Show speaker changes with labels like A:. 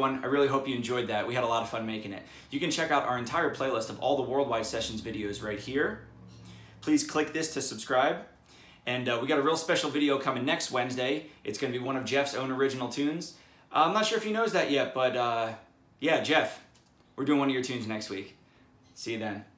A: everyone. I really hope you enjoyed that. We had a lot of fun making it. You can check out our entire playlist of all the Worldwide Sessions videos right here. Please click this to subscribe. And we got a real special video coming next Wednesday. It's going to be one of Jeff's own original tunes. I'm not sure if he knows that yet, but yeah, Jeff, we're doing one of your tunes next week. See you then.